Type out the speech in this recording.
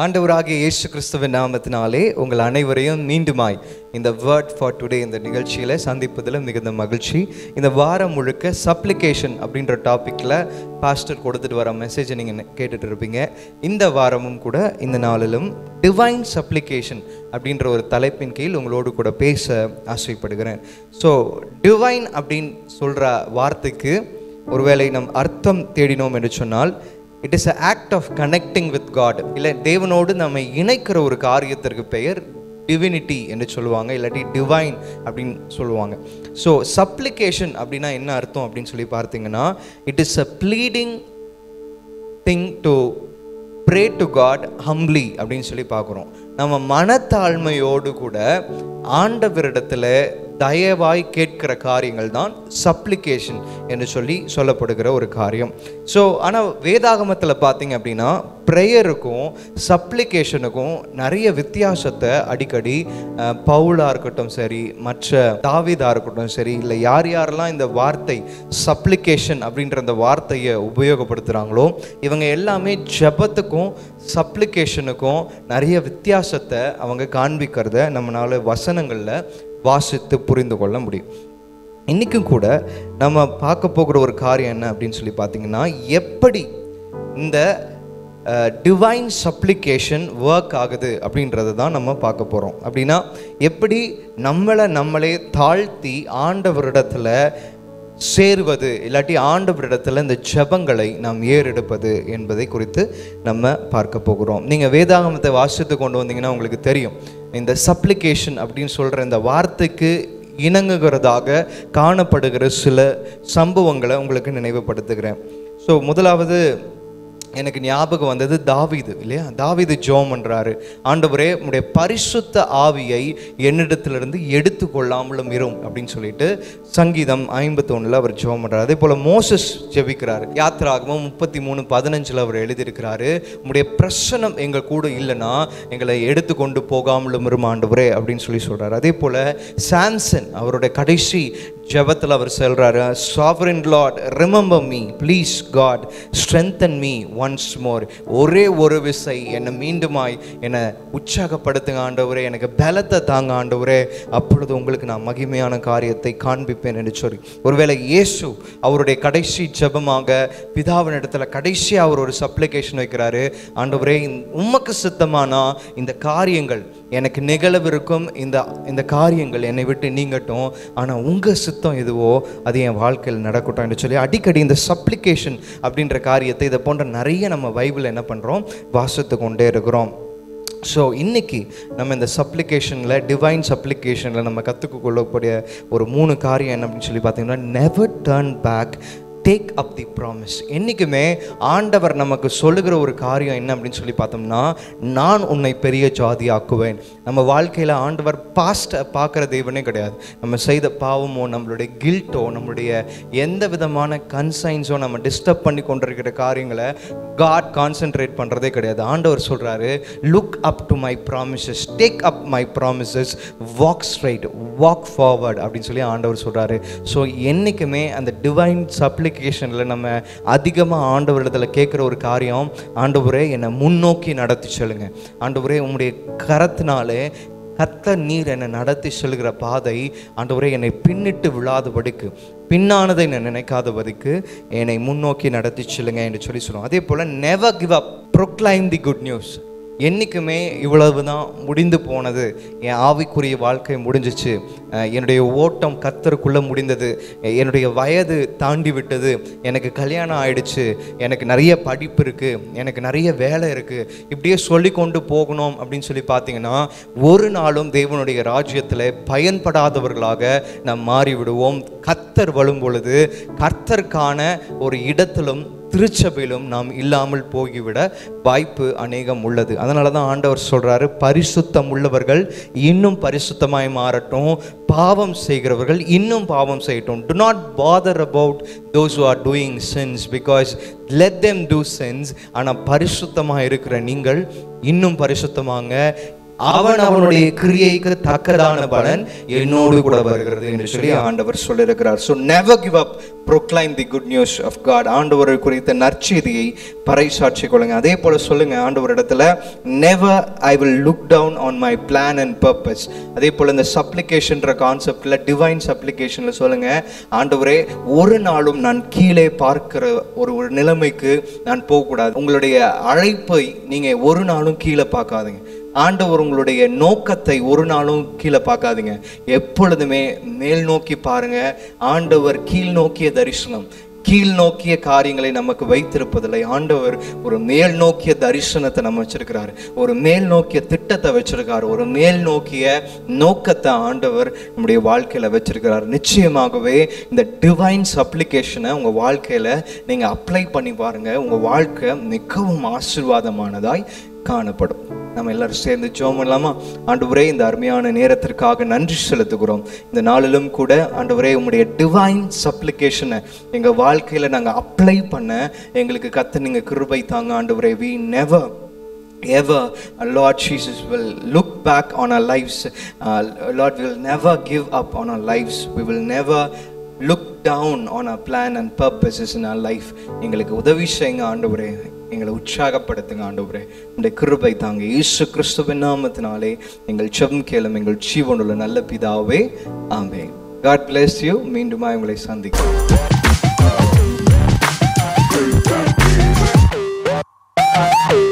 ஆண்டவராகிய இயேசு கிறிஸ்துவின் நாமத்தினாலே உங்கள் அனைவரையும் மீண்டுமாய் இந்த வேர்ட் ஃபார் டுடே இந்த நிகழ்ச்சியில் சந்திப்பதில் மிகுந்த மகிழ்ச்சி. இந்த வாரம் முழுக்க சப்ளிகேஷன் அப்படின்ற டாப்பிக்கில் பாஸ்டர் கொடுத்துட்டு வர மெசேஜை நீங்கள் கேட்டுட்டு இருப்பீங்க. இந்த வாரமும் கூட இந்த நாளிலும் டிவைன் சப்ளிகேஷன் அப்படின்ற ஒரு தலைப்பின் கீழ் உங்களோடு கூட பேச ஆசைப்படுகிறேன். ஸோ டிவைன் அப்படின்னு சொல்கிற வார்த்தைக்கு ஒருவேளை நம் அர்த்தம் தேடினோம் என்று சொன்னால் it is a act of connecting with God. இல்லை, தேவனோடு நம்மை இணைக்கிற ஒரு காரியத்திற்கு பெயர் டிவினிட்டி என்று சொல்லுவாங்க, இல்லாட்டி டிவைன் அப்படின்னு சொல்லுவாங்க. ஸோ சப்ளிகேஷன் அப்படின்னா என்ன அர்த்தம் அப்படின்னு சொல்லி பார்த்தீங்கன்னா, it is a bleeding thing to pray to God humbly அப்படின்னு சொல்லி பார்க்குறோம். நம்ம மனத்தாழ்மையோடு கூட ஆண்டவரிடத்தில் தயவாய் கேட்கிற காரியங்கள் தான் சப்ளிகேஷன் என்று சொல்லப்படுகிற ஒரு காரியம். ஸோ ஆனால் வேதாகமத்தில் பார்த்தீங்க அப்படின்னா ப்ரேயருக்கும் சப்ளிகேஷனுக்கும் நிறைய வித்தியாசத்தை அடிக்கடி பவுலாக இருக்கட்டும் சரி, மற்ற தாவீதாக இருக்கட்டும் சரி, இல்லை யாரெல்லாம் இந்த வார்த்தை சப்ளிகேஷன் அப்படின்ற அந்த வார்த்தையை உபயோகப்படுத்துகிறாங்களோ இவங்க எல்லாமே ஜெபத்துக்கும் சப்ளிகேஷனுக்கும் நிறைய வித்தியாசத்தை அவங்க காண்பிக்கிறத நம்மளால வசனங்களில் வாசித்து புரிந்து கொள்ள முடியும். இன்றைக்கும் கூட நம்ம பார்க்க போகிற ஒரு காரியம் என்ன அப்படின்னு சொல்லி பார்த்தீங்கன்னா, எப்படி இந்த டிவைன் சப்ளிகேஷன் ஒர்க் ஆகுது அப்படின்றத தான் நம்ம பார்க்க போகிறோம். அப்படின்னா எப்படி நம்மளே தாழ்த்தி ஆண்டவரிடத்தில் சேருவது, இல்லாட்டி ஆண்டவரிடத்தில் இந்த ஜெபங்களை நாம் ஏறெடுப்பது என்பதை குறித்து நம்ம பார்க்க போகிறோம். நீங்கள் வேதாகமத்தை வாசித்து கொண்டு வந்தீங்கன்னா உங்களுக்கு தெரியும், இந்த சப்ளிகேஷன் அப்படின்னு சொல்கிற இந்த வார்த்தைக்கு இணங்குகிறதாக காணப்படுகிற சில சம்பவங்களை உங்களுக்கு நினைவுபடுத்துகிறேன். ஸோ முதலாவது எனக்கு ஞாபகம் வந்தது தாவீது. இல்லையா, தாவீது ஜெபம் பண்ணுறாரு, ஆண்டவரே உம்முடைய பரிசுத்த ஆவியை என்னிடத்திலிருந்து எடுத்து கொள்ளாமலும் இரும் அப்படின்னு சொல்லிட்டு சங்கீதம் 51 அவர் ஜெபம் பண்ணுறாரு. அதே போல் மோசஸ் ஜெபிக்கிறாரு. யாத்திராகமம் 33:15 அவர் எழுதியிருக்கிறாரு, உம்முடைய பிரசனம் எங்கள் கூட இல்லைன்னா எங்களை எடுத்து கொண்டு போகாமலும் இரும் ஆண்டவரே அப்படின்னு சொல்கிறார். அதே போல் சாம்சன் அவருடைய கடைசி ஜெபத்தில் அவர் சொல்கிறாரு, sovereign Lord remember me please God strengthen me once more. ஒரே ஒரு விசை என்னை மீண்டுமாய் என்னை உற்சாகப்படுத்துங்க ஆண்டவரே, எனக்கு பலத்தை தாங்க ஆண்டவரே, அப்பொழுது உங்களுக்கு நான் மகிமையான காரியத்தை காண்பிப்பேன் என்று சொல்லி. ஒருவேளை இயேசு அவருடைய கடைசி ஜெபமாக பிதாவின் இடத்துல கடைசியாக அவர் ஒரு சப்ளிகேஷன் வைக்கிறாரு, ஆண்டவரே உமக்கு சித்தமானா இந்த காரியங்கள் எனக்கு நிகழவிருக்கும் இந்த காரியங்கள் என்னை விட்டு நீங்கட்டும், ஆனால் உங்கள் சித்தம் எதுவோ அது என் வாழ்க்கையில் நடக்கட்டும் என்று சொல்லி அடிக்கடி இந்த சப்ளிகேஷன் அப்படின்ற காரியத்தை இதை போன்ற நிறைய நம்ம பைபிள் என்ன பண்ணுறோம், வாசித்து கொண்டே இருக்கிறோம். ஸோ இன்றைக்கி நம்ம இந்த சப்ளிகேஷனில் டிவைன் சப்ளிகேஷனில் நம்ம கற்றுக்கொள்ளக்கூடிய ஒரு 3 காரியம் என்ன அப்படின்னு சொல்லி பார்த்தீங்கன்னா, never turn back, take up the promise. என்றைக்குமே ஆண்டவர் நமக்கு சொல்லுகிற ஒரு காரியம் என்ன அப்படின்னு சொல்லி பார்த்தோம்னா, நான் உன்னை பெரிய ஜாதி ஆக்குவேன். நம்ம வாழ்க்கையில் ஆண்டவர் பாஸ்ட்டை பார்க்குற தெய்வனே கிடையாது. நம்ம செய்த பாவமோ, நம்மளுடைய கில்ட்டோ, நம்மளுடைய எந்த விதமான கன்சைன்ஸோ நம்ம டிஸ்டர்ப் பண்ணி கொண்டிருக்கிற காரியங்களை காட் கான்சென்ட்ரேட் பண்ணுறதே கிடையாது. ஆண்டவர் சொல்கிறாரு, look up to my promises, take up my promises, walk straight, walk forward அப்படின்னு சொல்லி ஆண்டவர் சொல்கிறாரு. ஸோ என்றைக்குமே அந்த டிவைன் சப்ளிகேஷனில் நம்ம அதிகமாக ஆண்டவரிடத்தில் கேட்குற ஒரு காரியம், ஆண்டவரே என்னை முன்னோக்கி நடத்தி சொல்லுங்க, ஆண்டவரே உம்முடைய கரத்தினாலே கர்த்தர் நீர் என்னை நடத்தி செல்கிற பாதை ஆண்டவரே என்னை பின்னிட்டு விழாதபடிக்கு, பின்னானதை நான் நினைக்காதபடிக்கு என்னை முன்னோக்கி நடத்தி செல்லுங்க என்று சொல்லுவோம். அதே போல் never give up, proclaim the good news. என்றைக்குமே இவ்வளவு தான் முடிந்து போனது, என் ஆவிக்குரிய வாழ்க்கை முடிஞ்சிச்சு, என்னுடைய ஓட்டம் கர்த்தருக்குள்ளே முடிந்தது, என்னுடைய வயது தாண்டி விட்டது, எனக்கு கல்யாணம் ஆயிடுச்சு, எனக்கு நிறைய படிப்பு இருக்குது, எனக்கு நிறைய வேலை இருக்குது, இப்படியே சொல்லி கொண்டு போகணும் அப்படின்னு சொல்லி பார்த்தீங்கன்னா ஒரு நாளும் தேவனுடைய ராஜ்யத்தில் பயன்படாதவர்களாக நாம் மாறிவிடுவோம். கர்த்தர் வரும் பொழுது கர்த்தருக்கான ஒரு இடத்திலும் திருச்சபையிலும் நாம் இல்லாமல் போய்விட வாய்ப்பு அநேகம் உள்ளது. அதனால தான் ஆண்டவர் சொல்கிறாரு, பரிசுத்தம் உள்ளவர்கள் இன்னும் பரிசுத்தமாய் மாறட்டும், பாவம் செய்கிறவர்கள் இன்னும் பாவம் செய்யட்டும். Do not bother about those who are doing sins because let them do sins. ஆனால் பரிசுத்தமாக இருக்கிற நீங்கள் இன்னும் பரிசுத்தமாங்க, அவன் அவனுடைய கிரியைக்கு தக்கதான பலன் என்னோடு கூட வருகிறது என்று சொல்லி ஆண்டவர் சொல்லியிருக்கிறார். So never give up, proclaim the good news of God. ஆண்டவரை குறித்த நற்செய்தியை பறைசாற்றி கொள்ளுங்க. அதே போல சொல்லுங்க ஆண்டவர் இடத்துல, never I will look down on my plan and purpose. அதே போல இந்த சப்ளிகேஷன்ற கான்செப்ட்ல, டிவைன் சப்ளிகேஷன்ல சொல்லுங்க, ஆண்டவரே ஒரு நாளும் நான் கீழே பார்க்கிற ஒரு நிலைமைக்கு நான் போகக்கூடாது. உங்களுடைய அழைப்பை நீங்க ஒரு நாளும் கீழே பார்க்காதீங்க. ஆண்டவர் உங்களுடைய நோக்கத்தை ஒரு நாளும் கீழே பார்க்காதீங்க. எப்பொழுதுமே மேல் நோக்கி பாருங்க. ஆண்டவர் கீழ் நோக்கிய தரிசனம், கீழ் நோக்கிய காரியங்களை நமக்கு வைத்திருப்பதில்லை. ஆண்டவர் ஒரு மேல் நோக்கிய தரிசனத்தை நம்ம வச்சிருக்கிறாரு, ஒரு மேல் நோக்கிய திட்டத்தை வச்சிருக்காரு, ஒரு மேல் நோக்கிய நோக்கத்தை ஆண்டவர் நம்முடைய வாழ்க்கையில வச்சிருக்கிறார். நிச்சயமாகவே இந்த டிவைன் சப்ளிகேஷனை உங்க வாழ்க்கையில நீங்க அப்ளை பண்ணி பாருங்க. உங்க வாழ்க்கை மிகவும் ஆசீர்வாதமானதாய் காணப்படும். நம்ம எல்லாரும் சேர்ந்து ஜெபம் பண்ணலாமா? ஆண்டவரே, இந்த அருமையான நேரத்திற்காக நன்றி செலுத்துகிறோம். இந்த நாளிலும் கூட ஆண்டவரே, உங்களுடைய டிவைன் சப்ளிகேஷனை எங்கள் வாழ்க்கையில் நாங்கள் அப்ளை பண்ண எங்களுக்கு கத்த நீங்கள் கிருபை தாங்க ஆண்டவரே. we never ever, Lord Jesus, will look back on our lives. Lord, we will never give up on our lives. We will never look down on our plan and purposes in our life. எங்களுக்கு உதவி செய்யுங்க ஆண்டவரே, எங்களை உற்சாகப்படுத்துங்க ஆண்டவரே. உங்களுடைய கிருபை தாங்க. இயேசு கிறிஸ்துவின் நாமத்தினாலே எங்கள் ஜெபம் கேளும் எங்கள் ஜீவனுள்ள நல்ல பிதாவே, ஆமென். God bless you. மீண்டும் உங்களை சந்திக்கிறேன்.